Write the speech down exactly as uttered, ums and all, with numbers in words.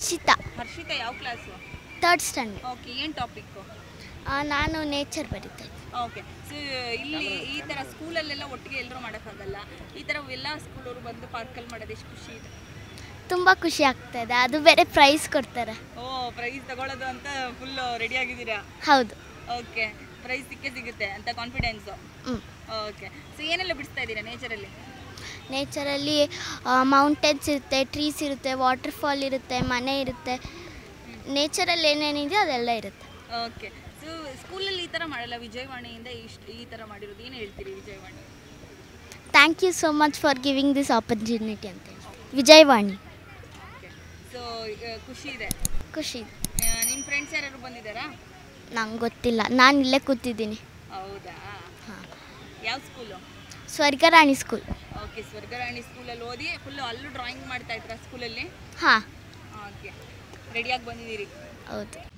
ಹರ್ಷಿತಾ. ಹರ್ಷಿತಾ ಯಾವ class? Third standard. Okay, ಏನು topic? ನಾನು ನೇಚರ್ ಬರೀತಾ ಇದ್ದೆ. ಓಕೆ, ಸೊ ಇಲ್ಲಿ ಈ ಥರ ಸ್ಕೂಲಲ್ಲೆಲ್ಲ ಒಟ್ಟಿಗೆ ಎಲ್ಲರೂ ಮಾಡೋಕ್ಕಾಗಲ್ಲ. ಈ ಥರ ಎಲ್ಲ ಸ್ಕೂಲವರು ಬಂದು ಪಾರ್ಕಲ್ಲಿ ಮಾಡೋದು ಎಷ್ಟು ಖುಷಿ ಇದೆ? ತುಂಬ ಖುಷಿ ಆಗ್ತಾಯಿದೆ. ಅದು ಬೇರೆ ಪ್ರೈಸ್ ಕೊಡ್ತಾರೆ. ಓ, ಪ್ರೈಸ್ ತಗೊಳ್ಳೋದು ಅಂತ ಫುಲ್ ರೆಡಿ ಆಗಿದ್ದೀರಾ? ಹೌದು. ಓಕೆ, ಪ್ರೈಸ್ ಸಿಕ್ಕೇ ಸಿಗುತ್ತೆ ಅಂತ ಕಾನ್ಫಿಡೆನ್ಸು. ಹ್ಞೂ. ಓಕೆ, ಸೊ ಏನೆಲ್ಲ ಬಿಡಿಸ್ತಾ ಇದ್ದೀರಾ ನೇಚರಲ್ಲಿ? ನೇಚರಲ್ಲಿ ಮೌಂಟೇನ್ಸ್ ಇರುತ್ತೆ, ಟ್ರೀಸ್ ಇರುತ್ತೆ, ವಾಟರ್ ಫಾಲ್ ಇರುತ್ತೆ, ಮನೆ ಇರುತ್ತೆ. ನೇಚರಲ್ಲಿ ಏನೇನಿದೆ ಅದೆಲ್ಲ ಇರುತ್ತೆ. ಓಕೆ, ಸೊ ಸ್ಕೂಲಲ್ಲಿ ಈ ಥರ ಮಾಡಲ್ಲ, ವಿಜಯವಾಣಿಯಿಂದ ಇಷ್ಟು ಈ ಥರ ಮಾಡಿರೋದು, ಏನು ಹೇಳ್ತೀರಿ Vijayavani? Thank you so much for giving this opportunity ಅಂತ ಹೇಳಿ ವಿಜಯವಾಣಿ. ಓಕೆ, ಸೊ ಖುಷಿ ಇದೆ. ಖುಷಿ. ನಿಮ್ಮ ಫ್ರೆಂಡ್ಸ್ ಯಾರು ಬಂದಿದ್ದಾರಾ? ನಂಗೆ ಗೊತ್ತಿಲ್ಲ, ನಾನು ಇಲ್ಲೇ ಕೂತಿದ್ದೀನಿ. ಹೌದಾ? ಹಾಂ. ಯಾವ school? Swargarani school. Okay, Swargarani ಸ್ಕೂಲಲ್ಲಿ ಓದಿ ಫುಲ್ಲು ಅಲ್ಲೂ ಡ್ರಾಯಿಂಗ್ ಮಾಡ್ತಾ ಇದ್ರಾ ಸ್ಕೂಲಲ್ಲಿ? ಹಾಂ. ಓಕೆ, ರೆಡಿಯಾಗಿ ಬಂದಿದ್ದೀರಿ? ಹೌದು.